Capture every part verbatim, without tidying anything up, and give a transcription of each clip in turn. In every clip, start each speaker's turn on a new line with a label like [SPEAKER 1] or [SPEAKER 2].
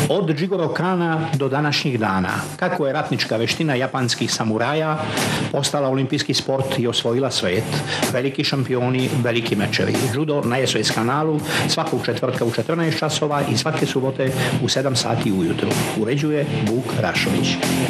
[SPEAKER 1] Od Jigoro Kana do današnjih dana, kako je ratnička veština japanskih samuraja postala olimpijski sport i osvojila svet, veliki šampioni, veliki mečevi. Judo na S O S kanalu svakog četvrtka u četrnaest časova i svake subote u sedam sati ujutru. Uređuje Vuk Rašović.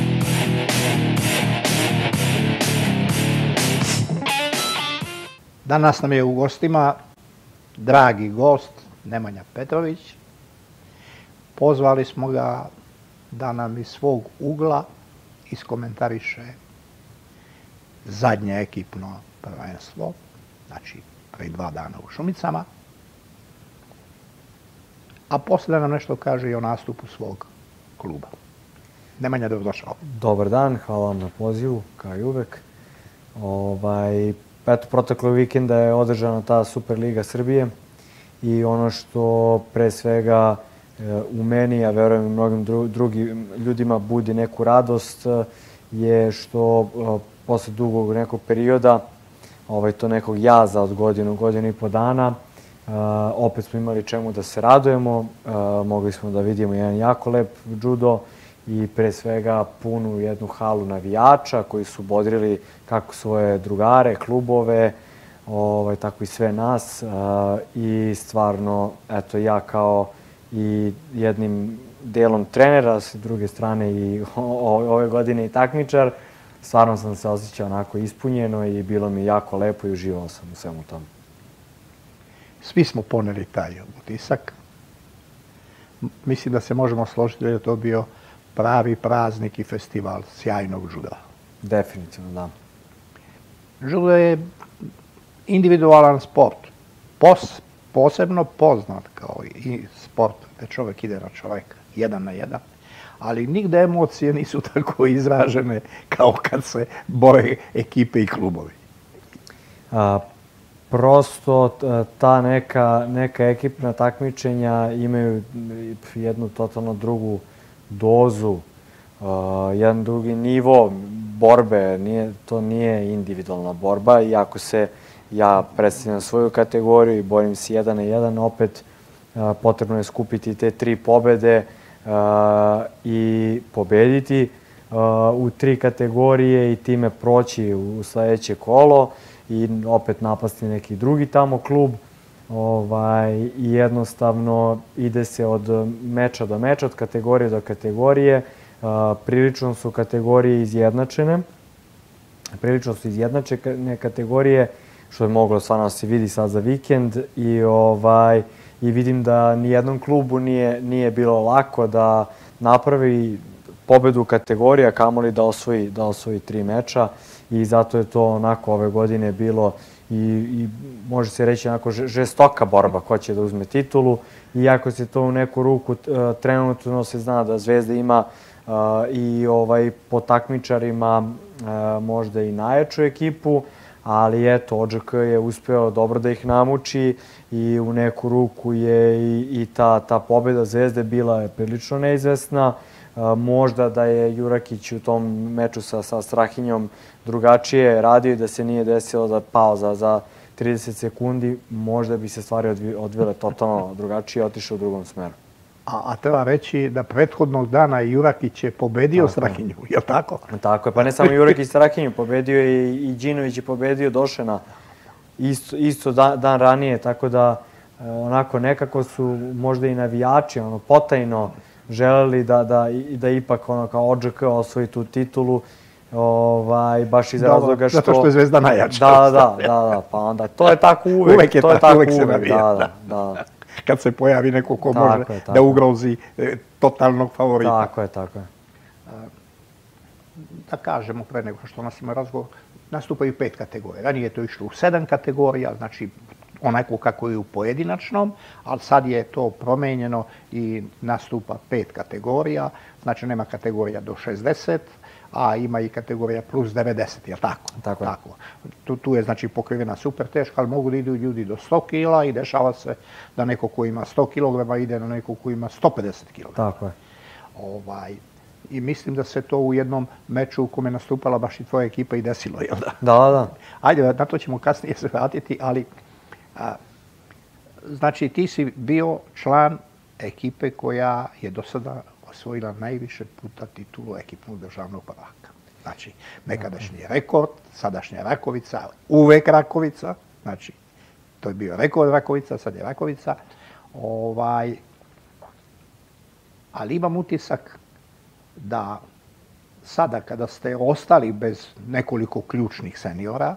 [SPEAKER 2] Danas nam je u gostima dragi gost Nemanja Petrović. Pozvali smo ga da nam iz svog ugla iskomentariše zadnje ekipno prvenstvo, znači pre dva dana u Šumicama, a posle da nam nešto kaže i o nastupu svog kluba. Nemanja, dobrodošao.
[SPEAKER 3] Dobar dan, hvala vam na pozivu, kao i uvek. Ovaj, eto, protekle vikenda je održana ta Superliga Srbije i ono što pre svega u meni, a verujem i mnogim drugim ljudima budi neku radost, je što posle dugog nekog perioda, ovaj, to nekog jaza od godinu, godinu i po dana, opet smo imali čemu da se radujemo. Mogli smo da vidimo jedan jako lep judo i pre svega punu jednu halu navijača koji su bodrili kako svoje drugare, klubove, ovaj, tako i sve nas. I stvarno, eto, ja kao i jednim delom trenera, s druge strane i ove godine i takmičar, stvarno sam se osjećao onako ispunjeno i bilo mi jako lepo i uživao sam u svemu tomu.
[SPEAKER 2] Svi smo poneli taj utisak. Mislim da se možemo složiti da je to bio pravi praznik i festival sjajnog juda.
[SPEAKER 3] Definitivno, da.
[SPEAKER 2] Judo je individualan sport. Pos, posebno poznat kao i sport gde čovek ide na čoveka, jedan na jedan. Ali nigde emocije nisu tako izražene kao kad se bore ekipe i klubovi.
[SPEAKER 3] A, prosto ta neka, neka ekipna takmičenja imaju jednu totalno drugu dozu, uh, jedan drugi nivo borbe. Nije, to nije individualna borba, iako se ja predstavljam svoju kategoriju i borim se jedan na jedan, opet uh, potrebno je skupiti te tri pobede uh, i pobediti uh, u tri kategorije i time proći u sledeće kolo i opet napasti neki drugi tamo klub. Ovaj, i jednostavno ide se od meča do meča, od kategorije do kategorije. Uh, prilično su kategorije izjednačene. Prilično su izjednačene kategorije, što je moglo stvarno da se vidi sad za vikend. I, ovaj, i vidim da nijednom klubu nije, nije bilo lako da napravi pobedu u kategoriji, a kamoli da osvoji, da osvoji tri meča. I zato je to onako ove godine bilo i, i može se reći onako žestoka borba ko će da uzme titulu. Iako se to u neku ruku trenutno se zna da Zvezda ima uh, i ovaj, po takmičarima uh, možda i najjaču ekipu, ali eto, O Dž K je uspeo dobro da ih namuči i u neku ruku je i, i ta, ta pobjeda Zvezde bila je prilično neizvesna. Uh, možda da je Jurakić u tom meču sa, sa Strahinjom drugačije radio i da se nije desilo da pao za, za trideset sekundi, možda bi se stvari odvile totalno drugačije i otišao u drugom smeru.
[SPEAKER 2] A, a treba reći da prethodnog dana Jurakić je pobedio tako Strahinju, je li tako?
[SPEAKER 3] Tako je, pa ne samo Jurakić Strahinju, pobedio je i Đinović je pobedio Došena isto, isto dan, dan ranije, tako da onako nekako su možda i navijači ono, potajno želeli da, da, da ipak ono, kao O Dž K osvoji tu titulu. Ovaj, baš iz razloga što...
[SPEAKER 2] Zato što je Zvezda najjača.
[SPEAKER 3] Da, da, da, da, pa onda, to je tako uvek.
[SPEAKER 2] Uvek je
[SPEAKER 3] to je
[SPEAKER 2] tako, uvek se navija.
[SPEAKER 3] Da, da, da.
[SPEAKER 2] Kad se pojavi neko ko
[SPEAKER 3] tako
[SPEAKER 2] može
[SPEAKER 3] je,
[SPEAKER 2] da ugrozi e, totalnog favorita.
[SPEAKER 3] Tako je, tako je.
[SPEAKER 2] Da kažemo pre nego što nas ima razgovor, nastupaju pet kategorija. Ranije je to išlo u sedam kategorija, znači onako kako je u pojedinačnom, ali sad je to promenjeno i nastupa pet kategorija, znači nema kategorija do šezdeset, a ima i kategorija plus devedeset, je li tako?
[SPEAKER 3] Tako je.
[SPEAKER 2] Tako. Tu, tu je znači pokrivena super teška, ali mogu da idu ljudi do sto kila i dešava se da neko ko ima sto kilograma ide na neko ko ima sto pedeset kilograma.
[SPEAKER 3] Tako je.
[SPEAKER 2] Ovaj, I mislim da se to u jednom meču u kome je nastupala baš i tvoja ekipa i desilo, jel da?
[SPEAKER 3] Da, da.
[SPEAKER 2] Ajde, na to ćemo kasnije se vratiti, ali a, znači ti si bio član ekipe koja je do sada osvojila najviše puta titulu ekipnog državnog prvaka. Znači, nekadašnji rekord, sadašnja Rakovica, uvek Rakovica, znači, to je bio rekord Rakovica, sad je Rakovica. Ovaj, ali imam utisak da sada kada ste ostali bez nekoliko ključnih seniora,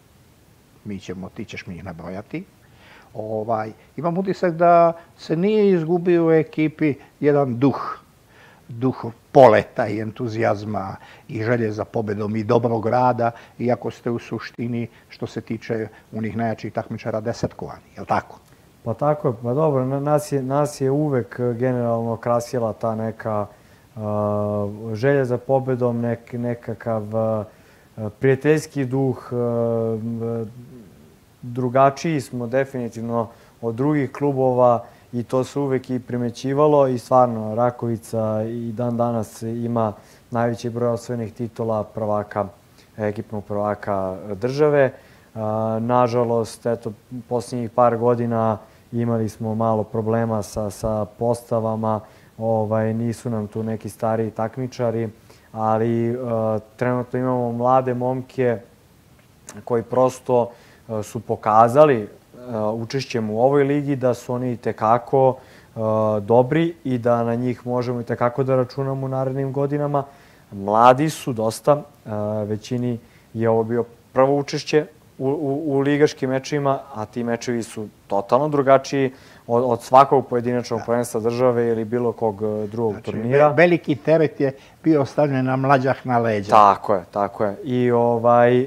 [SPEAKER 2] mi ćemo, ti ćeš mi ih nabrojati, ovaj, imam utisak da se nije izgubio u ekipi jedan duh, duh poleta i entuzijazma i želje za pobedom i dobrog rada, iako ste u suštini, što se tiče unih najjačih takmičara, desetkovani, je li tako?
[SPEAKER 3] Pa tako je, pa dobro, nas je, nas je uvek generalno krasila ta neka uh, želja za pobedom, nek, nekakav uh, prijateljski duh, uh, drugačiji smo definitivno od drugih klubova i to se uvek i primećivalo i stvarno Rakovica i dan danas ima najveći broj osvojenih titula prvaka, ekipnog prvaka države. Uh, nažalost, eto, posljednjih par godina imali smo malo problema sa, sa postavama, ovaj, nisu nam tu neki stariji takmičari, ali uh, trenutno imamo mlade momke koji prosto uh, su pokazali uh, učešćem u ovoj ligi da su oni itekako uh, dobri i da na njih možemo itekako da računamo u narednim godinama. Mladi su dosta, uh, većini je ovo bio prvo učešće U, u, u ligaškim mečima, a ti mečevi su totalno drugačiji od, od svakog pojedinačnog prvenstva države ili bilo kog drugog znači, turnira.
[SPEAKER 2] Veliki teret je bio ostavljen na mlađah na leđa.
[SPEAKER 3] Tako je, tako je. I, ovaj, e,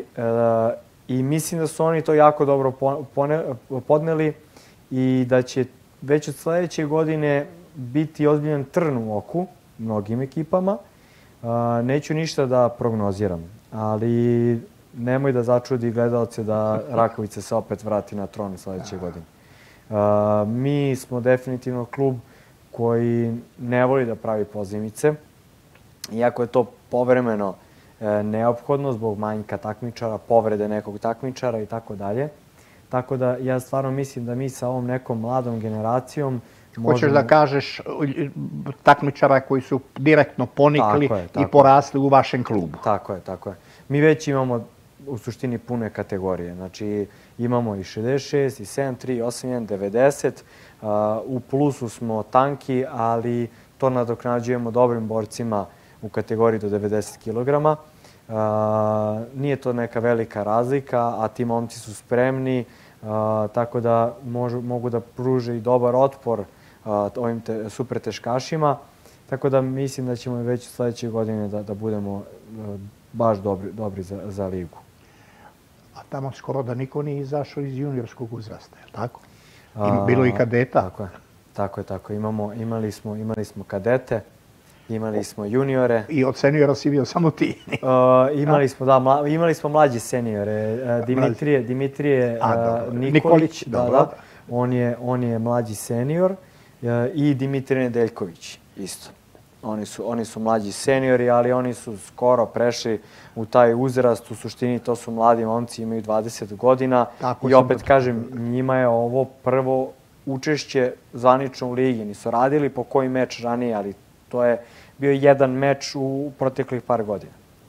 [SPEAKER 3] i mislim da su oni to jako dobro pone, podneli i da će već od sledeće godine biti ozbiljan trn u oku mnogim ekipama. E, neću ništa da prognoziram, ali nemoj da začudi gledalce da Rakovica se opet vrati na tron sledeće godine. Uh, mi smo definitivno klub koji ne voli da pravi pozimice, iako je to povremeno uh, neophodno zbog manjka takmičara, povrede nekog takmičara i tako dalje. Tako da ja stvarno mislim da mi sa ovom nekom mladom generacijom možemo...
[SPEAKER 2] Hoćeš da kažeš takmičara koji su direktno ponikli
[SPEAKER 3] tako je, tako
[SPEAKER 2] i porasli u vašem klubu.
[SPEAKER 3] Tako je, tako je. Mi već imamo u suštini pune kategorije. Znači, imamo i šezdeset šest, i sedamdeset tri, osamdeset jedan, devedeset. Uh, u plusu smo tanki, ali to nadoknađujemo dobrim borcima u kategoriji do devedeset kilograma. Uh, nije to neka velika razlika, a ti momci su spremni, uh, tako da možu, mogu da pruže i dobar otpor uh, ovim te, super teškašima. Tako da mislim da ćemo već sledeće godine da, da budemo uh, baš dobri, dobri za, za ligu.
[SPEAKER 2] A tamo skoro da niko nije izašao iz juniorskog uzrasta, je li tako? Ima, bilo i kadeta.
[SPEAKER 3] Tako je, tako je, tako. Imamo, imali, smo, imali smo kadete, imali smo juniore.
[SPEAKER 2] I od seniora si bio samo ti.
[SPEAKER 3] uh, imali, smo, da, mla, imali smo mlađe seniore. Uh, Dimitrije, Dimitrije
[SPEAKER 2] A,
[SPEAKER 3] uh, Nikolić,
[SPEAKER 2] Nikolić
[SPEAKER 3] da,
[SPEAKER 2] dobro.
[SPEAKER 3] da, on, je, on je mlađi senior uh, i Dimitrije Nedeljković isto. Oni su, oni su mlađi seniori, ali oni su skoro prešli u taj uzrast. U suštini to su mladi momci, imaju dvadeset godina. Tako I opet kažem, njima je ovo prvo učešće zvanično u ligi. Nisu radili po koji meč ranije, ali to je bio jedan meč u proteklih par godina.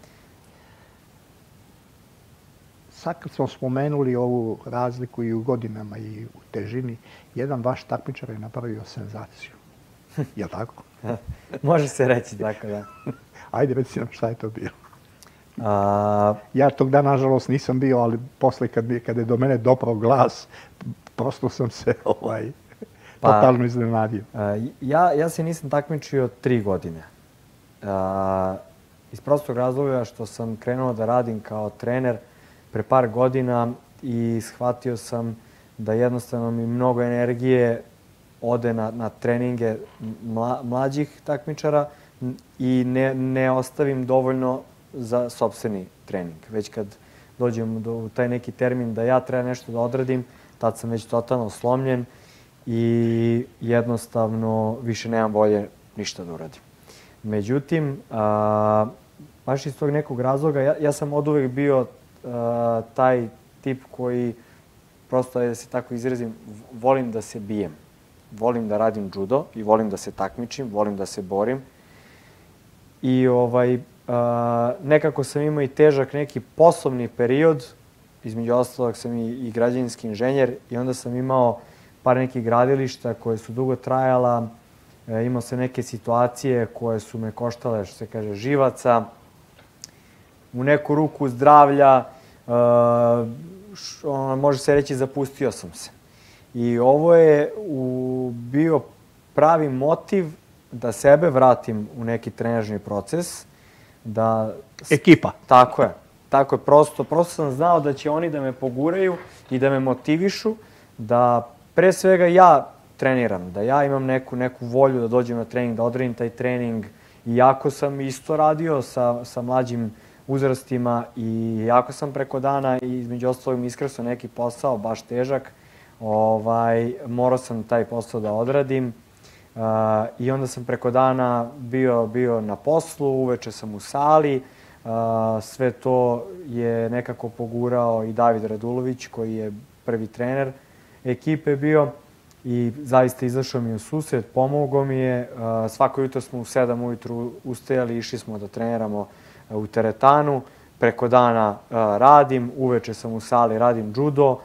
[SPEAKER 2] Sad kad smo spomenuli ovu razliku i u godinama i u težini, jedan vaš takmičar je napravio senzaciju. Je li tako?
[SPEAKER 3] Može se reći tako, da.
[SPEAKER 2] Ajde, reci nam šta je to bilo.
[SPEAKER 3] A...
[SPEAKER 2] Ja tog dana, nažalost, nisam bio, ali posle kad, kad je do mene doprao glas, prosto sam se ovaj, pa, totalno iznenadio.
[SPEAKER 3] A, ja, ja se nisam takmičio tri godine. A, iz prostog razloga što sam krenuo da radim kao trener pre par godina i shvatio sam da jednostavno mi mnogo energije ode na, na treninge mla, mlađih takmičara i ne, ne ostavim dovoljno za sopstveni trening. Već kad dođem do taj neki termin da ja treba nešto da odradim, tad sam već totalno slomljen i jednostavno više nemam volje ništa da uradim. Međutim, a, baš iz tog nekog razloga, ja, ja sam od uvek bio a, taj tip koji, prosto da se tako izrazim, volim da se bijem. volim da radim judo i volim da se takmičim, volim da se borim. I ovaj, a, nekako sam imao i težak neki poslovni period, između ostalog sam i, i građevinski inženjer i onda sam imao par nekih gradilišta koje su dugo trajala, e, imao sam neke situacije koje su me koštale, što se kaže, živaca, u neku ruku zdravlja, e, š, on, može se reći zapustio sam se. I ovo je u, bio pravi motiv da sebe vratim u neki trenažni proces. Da,
[SPEAKER 2] ekipa.
[SPEAKER 3] Tako je. Tako je. Prosto, prosto sam znao da će oni da me poguraju i da me motivišu, da pre svega ja treniram, da ja imam neku, neku volju da dođem na trening, da odradim taj trening. Iako sam isto radio sa, sa mlađim uzrastima i jako sam preko dana i između ostalog mi iskresao neki posao, baš težak, ovaj, morao sam taj posao da odradim. Uh, I onda sam preko dana bio, bio na poslu, uveče sam u sali. Uh, sve to je nekako pogurao i David Radulović, koji je prvi trener ekipe bio. I zaista izašao mi u susret, pomogao mi je. Uh, svako jutro smo u sedam ujutru ustajali, išli smo da treniramo u teretanu. Preko dana uh, radim, uveče sam u sali, radim judo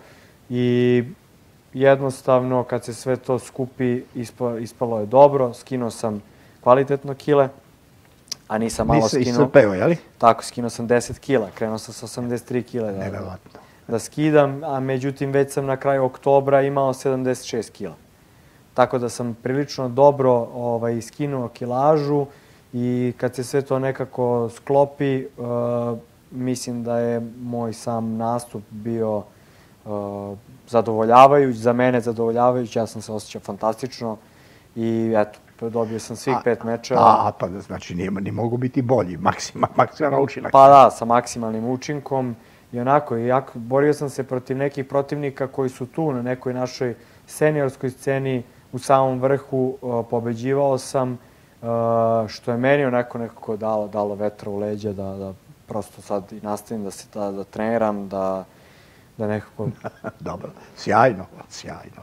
[SPEAKER 3] i jednostavno, kad se sve to skupi, ispalo je dobro. Skinuo sam kvalitetno kile, a nisam malo skinuo.
[SPEAKER 2] Nisi iscrpeo, jeli?
[SPEAKER 3] Tako, skinuo sam deset kila. Krenuo sam sa osamdeset tri kile da, da skidam, a međutim već sam na kraju oktobra imao sedamdeset šest kila. Tako da sam prilično dobro ovaj, skinuo kilažu i kad se sve to nekako sklopi, uh, mislim da je moj sam nastup bio uh, zadovoljavajuć, za mene zadovoljavajuć, ja sam se osjećao fantastično i eto, dobio sam svih pet mečeva.
[SPEAKER 2] A, pa znači nije, ni mogu biti bolji, maksima, maksimalni učinak.
[SPEAKER 3] Pa da, sa maksimalnim učinkom i onako, jako, borio sam se protiv nekih protivnika koji su tu na nekoj našoj seniorskoj sceni u samom vrhu, uh, pobeđivao sam, uh, što je meni onako nekako dalo, dalo vetra u leđa da, da prosto sad i nastavim da se da, da treniram, da da nekako...
[SPEAKER 2] Dobro, sjajno, sjajno.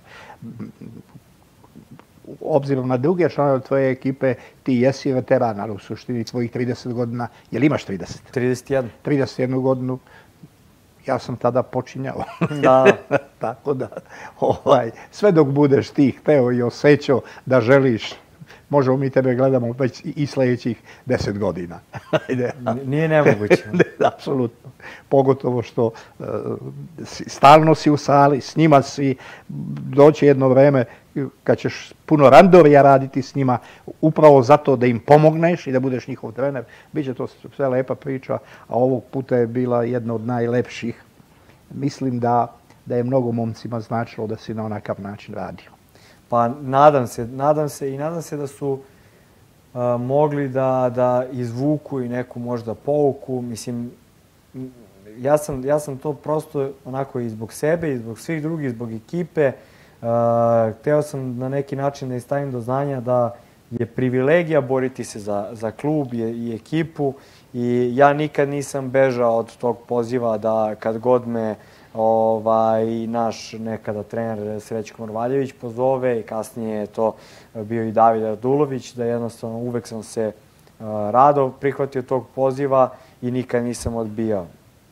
[SPEAKER 2] Obzirom na druge članove tvoje ekipe, ti jesi veteran, ali u suštini tvojih trideset godina, jel imaš trideset?
[SPEAKER 3] trideset jedan.
[SPEAKER 2] trideset jednu godinu, ja sam tada počinjao.
[SPEAKER 3] Da.
[SPEAKER 2] Tako da, ovaj, sve dok budeš ti hteo i osjećao da želiš, možemo mi tebe gledamo već i sljedećih deset godina.
[SPEAKER 3] Nije nemoguće.
[SPEAKER 2] Apsolutno. Pogotovo što uh, stalno si u sali, s njima si, doći jedno vreme kad ćeš puno randovija raditi s njima, upravo zato da im pomogneš i da budeš njihov trener. Biće to sve lepa priča, a ovog puta je bila jedna od najlepših. Mislim da, da je mnogo momcima značilo da si na onakav način radio.
[SPEAKER 3] Pa nadam se, nadam se i nadam se da su uh, mogli da, da izvuku i neku možda pouku. Mislim, ja sam, ja sam to prosto onako i zbog sebe i zbog svih drugih, zbog ekipe. Uh, hteo sam na neki način da im stavim do znanja da je privilegija boriti se za, za klub i, i ekipu i ja nikad nisam bežao od tog poziva da kad god me ovaj, naš nekada trener Srećko Morvaljević pozove i kasnije je to bio i David Radulović, da jednostavno uvek sam se uh, rado prihvatio tog poziva i nikad nisam odbijao.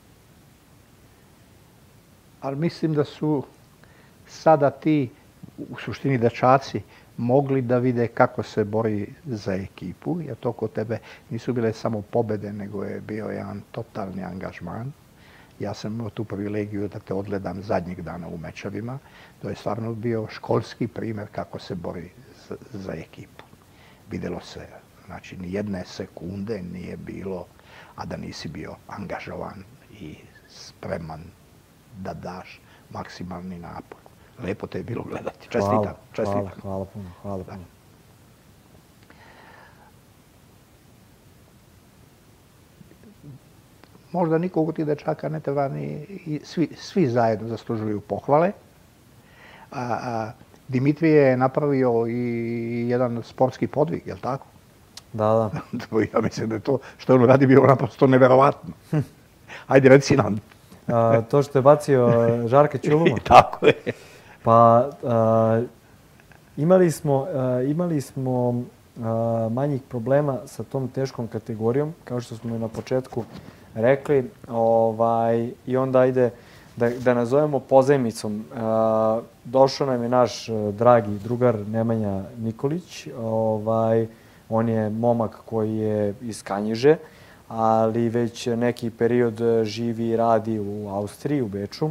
[SPEAKER 2] Ali mislim da su sada ti, u suštini dečaci, mogli da vide kako se bori za ekipu, jer to kod tebe nisu bile samo pobede, nego je bio jedan totalni angažman. Ja sam imao tu privilegiju da te odgledam zadnjeg dana u mečevima. To je stvarno bio školski primjer kako se bori za, za ekipu. Videlo se, znači, ni jedne sekunde nije bilo, a da nisi bio angažovan i spreman da daš maksimalni napor. Lepo te je bilo gledati. Čestitam.
[SPEAKER 3] Hvala,
[SPEAKER 2] čestitam.
[SPEAKER 3] hvala, hvala puno, hvala puno.
[SPEAKER 2] Možda nikog od tih dečaka ne treba ni, svi, svi zajedno zaslužuju pohvale. A, a, Dimitrije je napravio i jedan sportski podvig, je li tako?
[SPEAKER 3] Da,
[SPEAKER 2] da. Ja mislim da je to što on radi bilo naprosto neverovatno. Ajde, reci nam.
[SPEAKER 3] A, to što je bacio Žarka Ćuluma?
[SPEAKER 2] Tako je.
[SPEAKER 3] Pa, a, imali smo, imali smo manjih problema sa tom teškom kategorijom, kao što smo na početku rekli. Ovaj, I onda ajde da, da nazovemo pozajmicom. Došao nam je naš dragi drugar Nemanja Nikolić. Ovaj, on je momak koji je iz Kanjiže, ali već neki period živi i radi u Austriji, u Beču.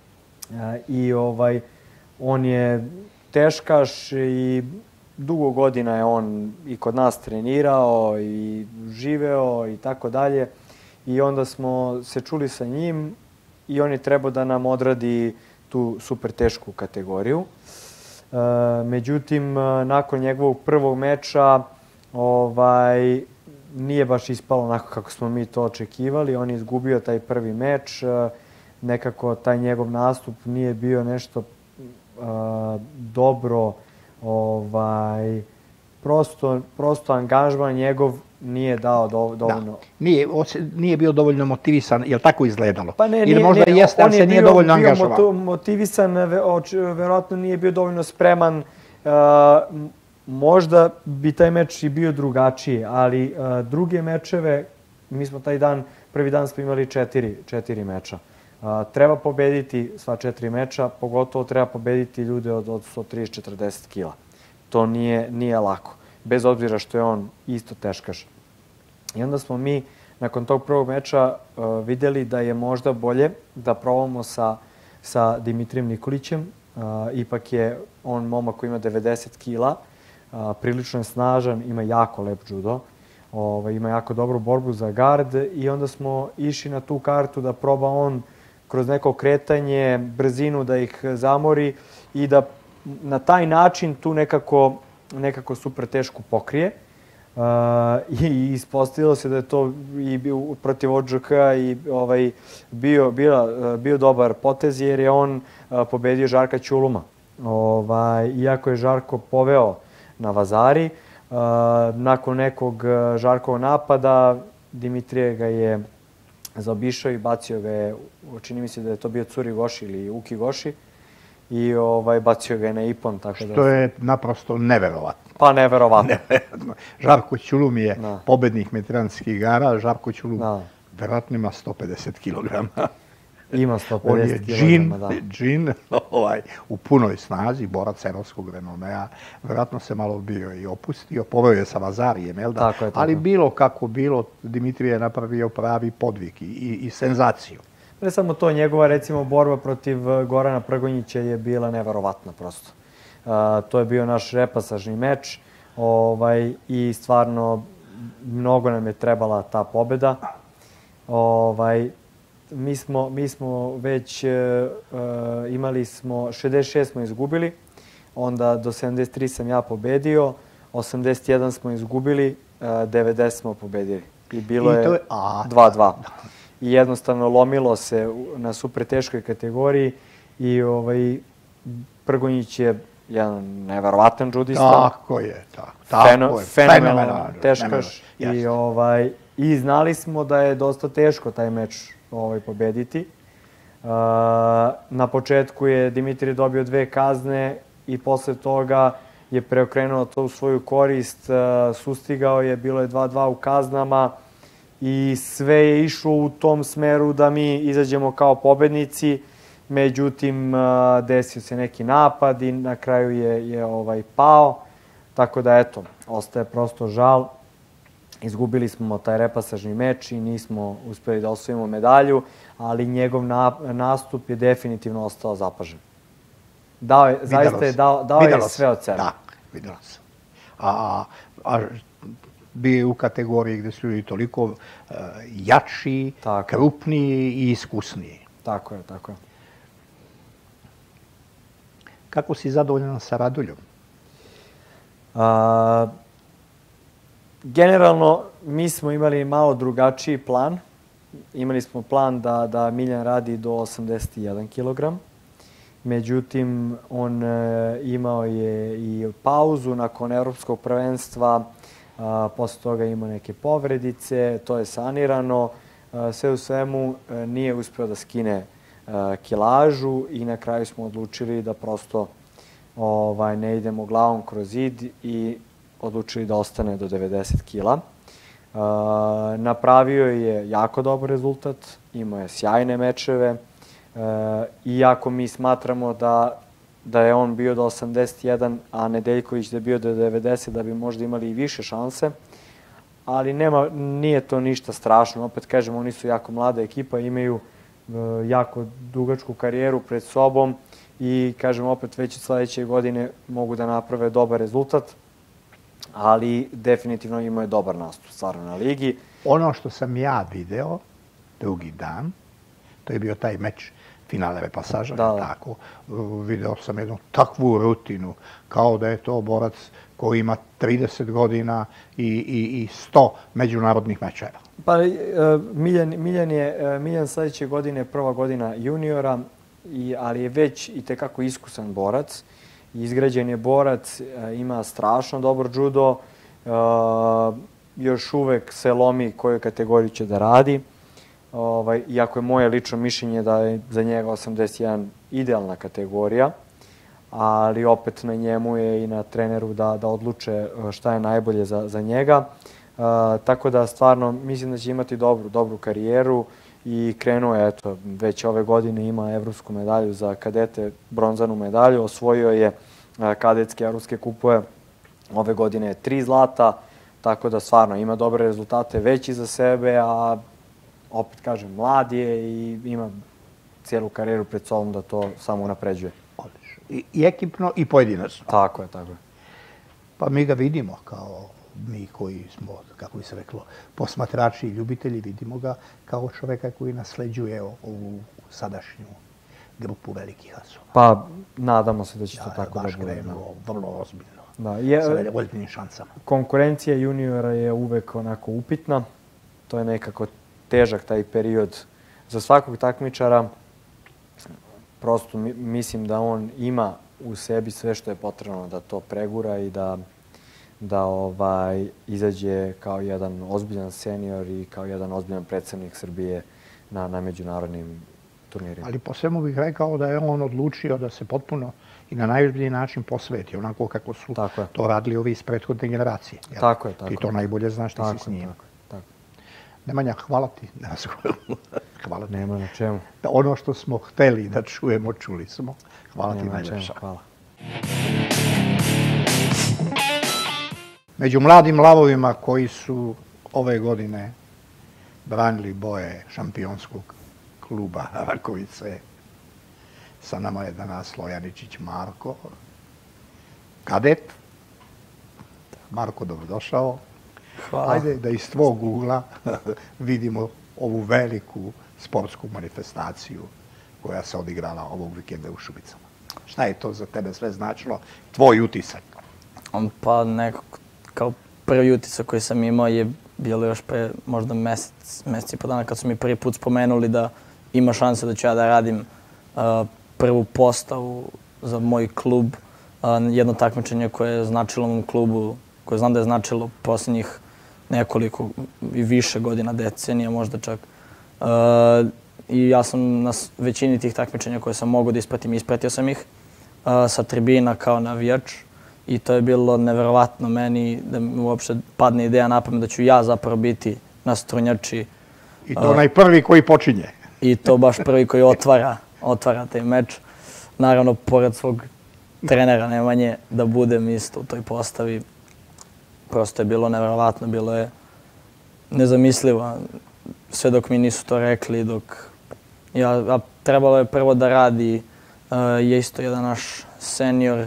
[SPEAKER 3] I ovaj, on je teškaš i dugo godina je on i kod nas trenirao i živeo i tako dalje. I onda smo se čuli sa njim i on je trebao da nam odradi tu super tešku kategoriju. Međutim, nakon njegovog prvog meča ovaj, nije baš ispalo onako kako smo mi to očekivali. On je izgubio taj prvi meč. Nekako taj njegov nastup nije bio nešto uh, dobro. Ovaj, prosto, prosto angažman njegov nije dao do, dovoljno.
[SPEAKER 2] Da. Nije, nije bio dovoljno motivisan, je li tako izgledalo?
[SPEAKER 3] Pa ne,
[SPEAKER 2] Ili
[SPEAKER 3] nije,
[SPEAKER 2] možda
[SPEAKER 3] ne,
[SPEAKER 2] jeste, ali se nije
[SPEAKER 3] bio,
[SPEAKER 2] dovoljno
[SPEAKER 3] bio
[SPEAKER 2] angažovao?
[SPEAKER 3] On je bio motivisan, verovatno nije bio dovoljno spreman. Uh, možda bi taj meč i bio drugačiji, ali uh, druge mečeve, mi smo taj dan, prvi dan smo imali četiri, četiri meča. Uh, treba pobediti sva četiri meča, pogotovo treba pobediti ljude od, od sto trideset do četrdeset kila. To nije, nije lako, bez obzira što je on isto teškaš. I onda smo mi, nakon tog prvog meča, uh, videli da je možda bolje da probamo sa, sa Dimitrijem Nikolićem. Uh, ipak je on momak koji ima devedeset kila, uh, prilično je snažan, ima jako lep judo. Ovaj, ima jako dobru borbu za gard i onda smo išli na tu kartu da proba on kroz neko kretanje, brzinu da ih zamori i da na taj način tu nekako, nekako super tešku pokrije. Uh, I ispostavilo se da je to i bio protiv O Đ K i ovaj, bio, bio, bio dobar potez jer je on uh, pobedio Žarka Ćuluma. Ovaj, iako je Žarko poveo na Vazari, uh, nakon nekog Žarkovog napada Dimitrije ga je zaobišao i bacio ga je, čini mi se da je to bio Curi Goši ili Uki Goši, i ovaj, bacio ga je na ipon. Tako da...
[SPEAKER 2] Što je naprosto neverovatno.
[SPEAKER 3] Pa neverovatno.
[SPEAKER 2] Neverovatno. Žarko Ćulum je
[SPEAKER 3] da. pobednik
[SPEAKER 2] mediteranskih igara. Žarko Ćulum
[SPEAKER 3] da.
[SPEAKER 2] verovatno ima sto pedeset kilograma.
[SPEAKER 3] Ima sto pedeset kilograma,
[SPEAKER 2] da.
[SPEAKER 3] On
[SPEAKER 2] je džin, ovaj, u punoj snazi, borac evropskog renomea. Verovatno se malo bio i opustio, poveo je sa Vazarijem, jel da?
[SPEAKER 3] Tako je, tako.
[SPEAKER 2] Ali bilo kako bilo, Dimitrije je napravio pravi podvig i, i, i senzaciju.
[SPEAKER 3] Ne samo to, njegova recimo borba protiv Gorana Prgonjića je bila neverovatna prosto. Uh, to je bio naš repasažni meč ovaj, i stvarno mnogo nam je trebala ta pobeda. Ovaj, mi, smo, mi smo već uh, imali smo, šezdeset šest smo izgubili, onda do sedamdeset tri sam ja pobedio, osamdeset jedan smo izgubili, uh, devedeset smo pobedili. I bilo I to je dva dva. I jednostavno lomilo se na super teškoj kategoriji i ovaj, Prgonjić je jedan neverovatan džudista.
[SPEAKER 2] Tako je, tako, tako
[SPEAKER 3] Feno,
[SPEAKER 2] je.
[SPEAKER 3] Fenomenalan teškaš. I, ovaj, I znali smo da je dosta teško taj meč ovaj, pobediti. Uh, na početku je Dimitrije dobio dve kazne i posle toga je preokrenuo to u svoju korist. Uh, sustigao je, bilo je dva dva u kaznama. I sve je išlo u tom smeru da mi izađemo kao pobednici, međutim desio se neki napad i na kraju je, je ovaj, pao. Tako da eto, ostaje prosto žal. Izgubili smo taj repasažni meč i nismo uspeli da osvojimo medalju, ali njegov na, nastup je definitivno ostao zapažen. Dao je, zaista je dao, dao je sve od sebe.
[SPEAKER 2] Da, vidjelo se. A, a bio je u kategoriji gde su ljudi toliko uh, jači, tako. krupniji i iskusniji.
[SPEAKER 3] Tako je, tako je.
[SPEAKER 2] Kako si zadovoljan sa Raduljom?
[SPEAKER 3] A, generalno, mi smo imali malo drugačiji plan. Imali smo plan da, da Miljan radi do osamdeset jedan kilogram. Međutim, on e, imao je i pauzu nakon evropskog prvenstva. A, posle toga ima neke povredice, to je sanirano. A, sve u svemu a, nije uspeo da skine a, kilažu i na kraju smo odlučili da prosto ovaj, ne idemo glavom kroz zid i odlučili da ostane do devedeset kila. Uh, napravio je jako dobar rezultat, imao je sjajne mečeve, uh, iako mi smatramo da, da je on bio do osamdeset jedan, a Nedeljković da je bio do devedeset, da bi možda imali i više šanse, ali nema, nije to ništa strašno. Opet kažem, oni su jako mlada ekipa, imaju uh, jako dugačku karijeru pred sobom i kažem opet već od sledeće godine mogu da naprave dobar rezultat, ali definitivno imao je dobar nastup stvarno na ligi.
[SPEAKER 2] Ono što sam ja video drugi dan, to je bio taj meč finale repasaža,
[SPEAKER 3] Da.
[SPEAKER 2] tako, video sam jednu takvu rutinu, kao da je to borac koji ima trideset godina i, i, i sto međunarodnih mečeva.
[SPEAKER 3] Pa e, Miljan, Miljan je e, Miljan sledeće godine prva godina juniora, i, ali je već i tekako iskusan borac. Izgrađen je borac, e, ima strašno dobar judo, e, još uvek se lomi koju kategoriju će da radi. Ovaj, iako je moje lično mišljenje da je za njega osamdeset jedan idealna kategorija, ali opet na njemu je i na treneru da, da odluče šta je najbolje za, za njega. E, tako da stvarno mislim da će imati dobru, dobru karijeru i krenuo je, eto, već ove godine ima evropsku medalju za kadete, bronzanu medalju, osvojio je e, kadetske evropske kupove, ove godine je tri zlata, tako da stvarno ima dobre rezultate već iza sebe, a opet kažem, mlad je i ima cijelu karijeru pred sobom da to samo unapređuje.
[SPEAKER 2] Odlično. I, I ekipno i pojedinačno.
[SPEAKER 3] Tako je, tako je.
[SPEAKER 2] Pa mi ga vidimo kao mi koji smo, kako bi se reklo, posmatrači i ljubitelji, vidimo ga kao čoveka koji nasleđuje ovu sadašnju grupu velikih asova.
[SPEAKER 3] Pa nadamo se da će to
[SPEAKER 2] Ja,
[SPEAKER 3] tako da
[SPEAKER 2] baš
[SPEAKER 3] bude.
[SPEAKER 2] krenuo vrlo ozbiljno,
[SPEAKER 3] Da, je,
[SPEAKER 2] sa ozbiljnim šansama.
[SPEAKER 3] konkurencija juniora je uvek onako upitna. To je nekako težak taj period za svakog takmičara. Prosto mi, mislim da on ima u sebi sve što je potrebno da to pregura i da, da ovaj, izađe kao jedan ozbiljan senior i kao jedan ozbiljan predstavnik Srbije na, na međunarodnim turnirima.
[SPEAKER 2] Ali po svemu bih rekao da je on odlučio da se potpuno i na najozbiljniji način posveti, onako kako su
[SPEAKER 3] Tako je.
[SPEAKER 2] to radili ovi iz prethodne generacije. Jel?
[SPEAKER 3] Tako je, tako
[SPEAKER 2] Ti to
[SPEAKER 3] je.
[SPEAKER 2] najbolje znaš, ti
[SPEAKER 3] Tako
[SPEAKER 2] si s
[SPEAKER 3] je,
[SPEAKER 2] njim.
[SPEAKER 3] tako je, tako.
[SPEAKER 2] Nemanja, hvala ti na razgovoru. Hvala ti.
[SPEAKER 3] Nema na čemu.
[SPEAKER 2] Da ono što smo hteli da čujemo, čuli smo. Hvala ti
[SPEAKER 3] Nema na čemu,
[SPEAKER 2] najljepša.
[SPEAKER 3] hvala.
[SPEAKER 2] Među mladim lavovima koji su ove godine branili boje šampionskog kluba Rakovice, sa nama je danas Lojaničić Marko, kadet. Marko, dobrodošao.
[SPEAKER 4] Hvala.
[SPEAKER 2] Ajde da iz tvog ugla vidimo ovu veliku sportsku manifestaciju koja se odigrala ovog vikenda u Šubicama. Šta je to za tebe sve značilo? Tvoj utisak?
[SPEAKER 4] Pa nekako, kao prvi utisak koji sam imao je bilo još pre možda mesec, mesec i po dana kad su mi prvi put spomenuli da ima šanse da ću ja da radim uh, prvu postavu za moj klub. Uh, jedno takmičenje koje je značilo mom klubu, koje znam da je značilo posljednjih nekoliko i više godina, decenija možda čak. Uh, I ja sam na većini tih takmičenja koje sam mogao da ispratim, ispratio sam ih uh, sa tribina kao navijač. I to je bilo neverovatno meni da mi uopšte padne ideja na pamet da ću ja zapravo biti na strunjači.
[SPEAKER 2] I to onaj prvi koji počinje.
[SPEAKER 4] I to baš prvi koji otvara, otvara taj meč. Naravno, pored svog trenera Nemanje, da budem isto u toj postavi. Prosto je bilo neverovatno, bilo je nezamislivo. Sve dok mi nisu to rekli, dok... Ja, a trebalo je prvo da radi, uh, je isto jedan naš senior,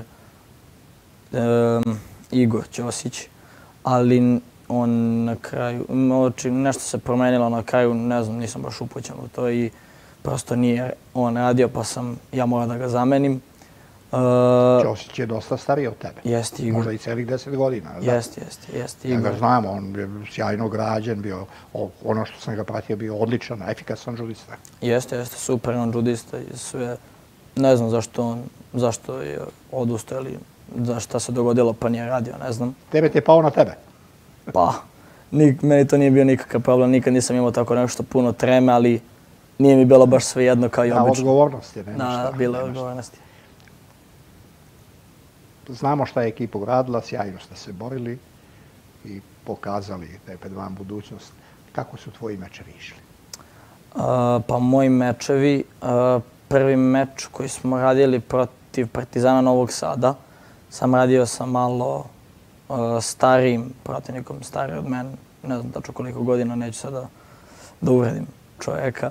[SPEAKER 4] um, Igor Ćosić, ali on na kraju, oči, nešto se promenilo na kraju, ne znam, nisam baš upućen u to i prosto nije on radio, pa sam ja morao da ga zamenim. Uh,
[SPEAKER 2] Ćosić je dosta stariji od tebe.
[SPEAKER 4] Jeste Igor.
[SPEAKER 2] Možda i celih deset godina. Da?
[SPEAKER 4] Jeste, jeste, jeste
[SPEAKER 2] Ja
[SPEAKER 4] Igor.
[SPEAKER 2] ga znam, on je sjajno građen, bio, o- ono što sam ga pratio, bio odličan, efikasan judista.
[SPEAKER 4] Jeste, jeste, super, on judista i sve. Ne znam zašto on, zašto je odustao ili za šta se dogodilo pa nije radio, ne znam.
[SPEAKER 2] Tebe ti je pao na tebe.
[SPEAKER 4] Pa, nik, meni to nije bio nikakav problem, nikad nisam imao tako nešto puno treme, ali nije mi bilo baš svejedno kao i
[SPEAKER 2] Na
[SPEAKER 4] obično.
[SPEAKER 2] odgovornost je, nema
[SPEAKER 4] Na,
[SPEAKER 2] šta.
[SPEAKER 4] bilo je
[SPEAKER 2] nema šta.
[SPEAKER 4] odgovornosti.
[SPEAKER 2] znamo šta je ekipa uradila, sjajno ste se borili i pokazali da je pred vama budućnost. Kako su tvoji mečevi išli?
[SPEAKER 4] Pa moji mečevi, prvi meč koji smo radili protiv Partizana Novog Sada, sam radio sa malo starijim protivnikom, stariji od mene, ne znam tačno koliko godina, neću sada da uvredim čovjeka.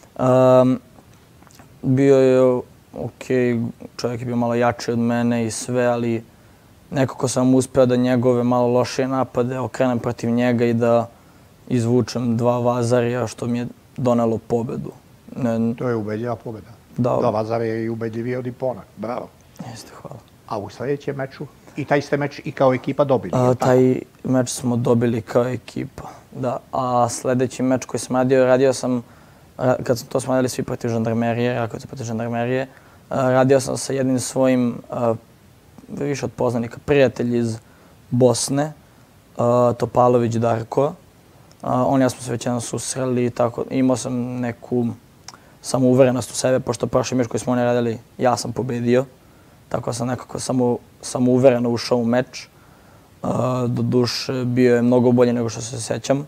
[SPEAKER 4] Bio je okej, čovjek je bio malo jači od mene i sve, ali nekako sam uspeo da njegove malo lošije napade okrenem protiv njega i da izvučem dva vazarija, što mi je donelo pobedu.
[SPEAKER 2] To je ubedljiva pobeda.
[SPEAKER 4] Da.
[SPEAKER 2] Dva vazarija je ubedljivije od Ipona. Bravo.
[SPEAKER 4] Jeste, hvala.
[SPEAKER 2] A u sljedećem meču? I taj ste meč i kao ekipa dobili?
[SPEAKER 4] Taj meč smo dobili kao ekipa, da. A sljedeći meč koji sam radio, radio sam, kad smo to smo radili svi protiv žandarmerije, radio sam protiv žandarmerije, radio sam sa jednim svojim, više od poznanika, prijatelj iz Bosne, Topalović Darko. On i ja smo se već jednom susreli i tako. Imao sam neku samouverenost u sebe, pošto prošli meč koji smo oni radili, ja sam pobedio. Tako sam nekako samouvereno ušao u meč. Doduše, bio je mnogo bolje nego što se sjećam.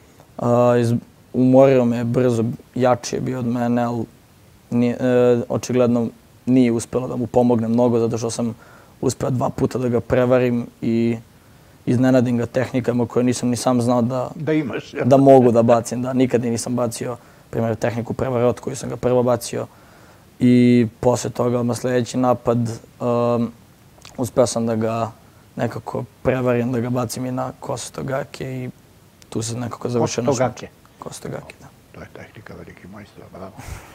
[SPEAKER 4] Umorio me brzo, jači je bio od mene, ali očigledno nije uspjelo da mu pomogne mnogo, zato što sam uspio dva puta da ga prevarim i iznenadim ga tehnikama koje nisam ni sam znao da mogu da bacim. Nikad nisam bacio, primjer, tehniku prevarot koju sam ga prvo bacio. I poslije toga, na sljedeći napad, uspeo sam da ga nekako prevarim, da ga bacim i na Kostogake i tu se nekako završio naš meč.
[SPEAKER 2] Kostogake?
[SPEAKER 4] Kostogake, da.
[SPEAKER 2] To je tehnika veliki majstor, bravo.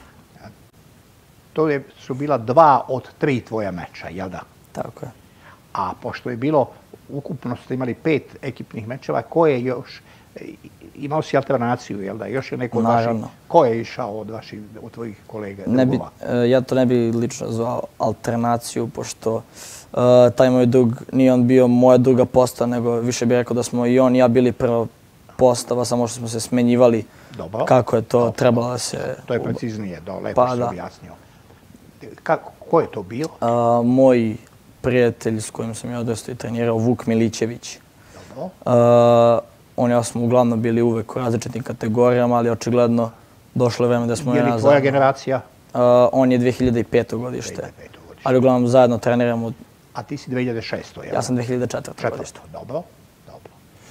[SPEAKER 2] To su bila dva od tri tvoja meča, jel da?
[SPEAKER 4] Tako je.
[SPEAKER 2] A pošto je bilo, ukupno ste imali pet ekipnih mečeva, ko je još, imao si alternaciju, jel da? Još je neko od vaših, ko je išao od vaših, od tvojih kolega, drugova?
[SPEAKER 4] Ja to ne bi lično zvao alternaciju, pošto taj moj drug, nije on bio moja druga postava, nego više bih rekao da smo i on i ja bili prva postava, samo što smo se smenjivali kako je to trebalo da se...
[SPEAKER 2] To je preciznije, lepo se objasnio. Ko je to bio?
[SPEAKER 4] Moj prijatelj s kojim sam ja odrastao i trenirao, Vuk Milićević.
[SPEAKER 2] Dobro.
[SPEAKER 4] On i ja smo uglavnom bili uvek u različitim kategorijama, ali očigledno došlo je vreme da smo...
[SPEAKER 2] Je li tvoja generacija?
[SPEAKER 4] On je dve hiljade pete. godište, ali uglavnom zajedno treniramo.
[SPEAKER 2] A ti si dve hiljade šeste.
[SPEAKER 4] Ja sam dve hiljade četvrte. godište.
[SPEAKER 2] Dobro, dobro.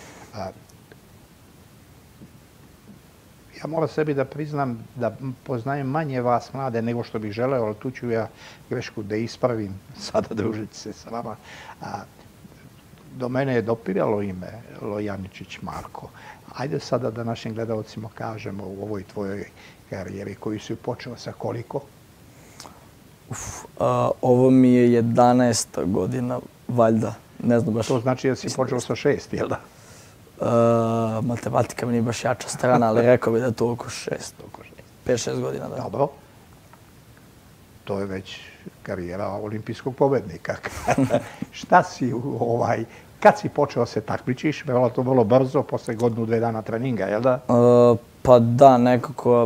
[SPEAKER 2] Ja moram sebi da priznam da poznajem manje vas mlade nego što bih želeo, ali tu ću ja grešku da ispravim, sada družiti se s vama. Do mene je dopiralo ime Lojaničić Marko. Ajde sada da našim gledalcima kažemo u ovoj tvojoj karijeri koju si počeo sa koliko?
[SPEAKER 4] Ovo mi je jedanaesta godina, valjda. Ne znam baš.
[SPEAKER 2] To znači da si počeo sa šest, jel da?
[SPEAKER 4] Matematika mi nije baš jača strana, ali rekao bih da je to oko šest. Pet, šest godina, da.
[SPEAKER 2] Dobro. To je već karijera olimpijskog pobednika. Šta si ovaj... Kad si počeo se takmičiš? Bilo to vrlo brzo, posle godinu, dve dana treninga, jel da?
[SPEAKER 4] Pa da, nekako...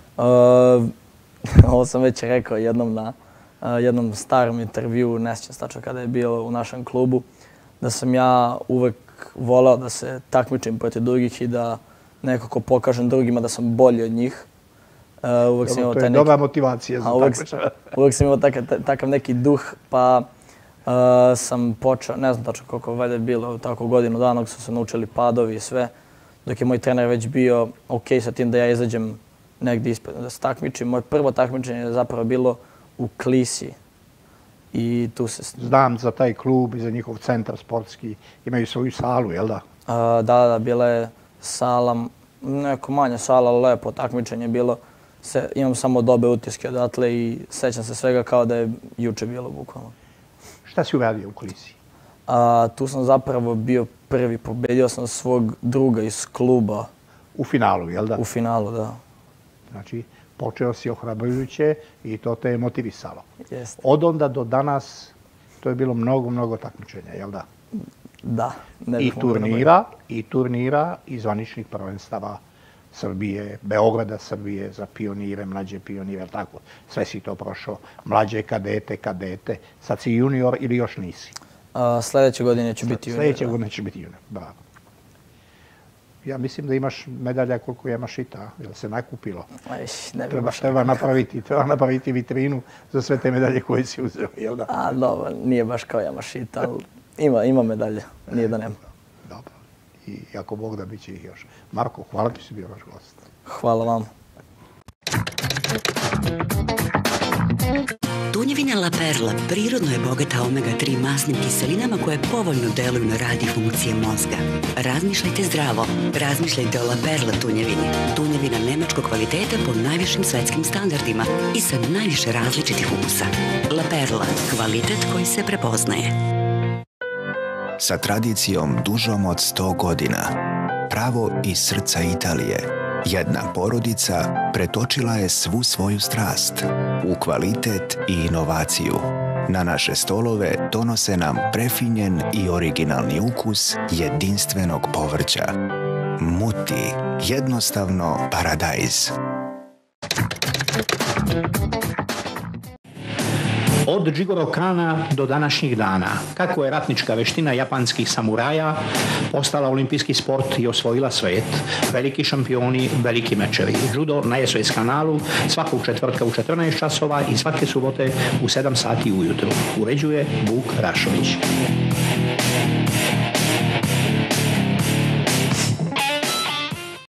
[SPEAKER 4] Ovo sam već rekao jednom na jednom starom intervjuu, ne sjećam tačno kada je bilo u našem klubu, da sam ja uvek voleo da se takmičim protiv drugih i da nekako pokažem drugima da sam bolji od njih.
[SPEAKER 2] To je dobra motivacija za takmičenje.
[SPEAKER 4] Uvek sam imao takav neki duh, pa sam počeo, ne znam tačno koliko valjda je bilo, tako godinu dana dok su se naučili padovi i sve, dok je moj trener već bio okej sa tim da ja izađem negdje ispred, da se takmičim. Moje prvo takmičenje je zapravo bilo u Klisi. I tu se...
[SPEAKER 2] Znam za taj klub i za njihov centar sportski. Imaju svoju salu, jel da?
[SPEAKER 4] Da, da, bila je sala, neko manja sala, lepo takmičenje bilo. Imam samo dobre utiske odatle i sećam se svega kao da je juče bilo bukvalno.
[SPEAKER 2] Šta si uradio u Klisi?
[SPEAKER 4] Tu sam zapravo bio prvi, pobedio sam svog druga iz kluba.
[SPEAKER 2] U finalu, jel da?
[SPEAKER 4] U finalu, da.
[SPEAKER 2] Znači, počeo si ohrabrujuće i to te je motivisalo.
[SPEAKER 4] Jeste.
[SPEAKER 2] Od onda do danas to je bilo mnogo, mnogo takmičenja, jel da?
[SPEAKER 4] Da.
[SPEAKER 2] I turnira, i turnira, i zvaničnih prvenstava Srbije, Beograda Srbije, za pionire, mlađe pionire, tako. Sve si to prošao. Mlađe kadete, kadete. Sad si junior ili još nisi?
[SPEAKER 4] A, sljedeće godine će biti junior.
[SPEAKER 2] Sljedeće godine će biti junior, bravo. Ja mislim da imaš medalja koliko imaš i ta, jer se nakupilo.
[SPEAKER 4] Aj, ne bi
[SPEAKER 2] treba,
[SPEAKER 4] baš
[SPEAKER 2] treba, napraviti, treba napraviti vitrinu za sve te medalje koje si uzeo, jel da?
[SPEAKER 4] A, dobro, nije baš kao Yamashita, ali ima, ima medalje, nije da nema.
[SPEAKER 2] Dobro. I ako Bog da bit će ih još. Marko, hvala ti si bio vaš gost.
[SPEAKER 4] Hvala vam.
[SPEAKER 5] Tunjevina La Perla prirodno je bogata omega tri masnim kiselinama koje povoljno deluju na rad i funkcije mozga. Razmišljajte zdravo. Razmišljajte o La Perla tunjevini. Tunjevina nemačkog kvaliteta po najvišim svetskim standardima i sa najviše različitih ukusa. La Perla, kvalitet koji se prepoznaje.
[SPEAKER 6] Sa tradicijom dužom od sto godina, pravo iz srca Italije, jedna porodica pretočila je svu svoju strast u kvalitet i inovaciju. Na naše stolove donose nam prefinjen i originalni ukus jedinstvenog povrća. Muti, jednostavno paradajz.
[SPEAKER 1] Od Jigoro Kana do današnjih dana, kako je ratnička veština japanskih samuraja postala olimpijski sport i osvojila svet, veliki šampioni, veliki mečevi. Judo na S O S kanalu svakog četvrtka u četrnaest časova i svake subote u sedam sati ujutru. Uređuje Vuk Rašović.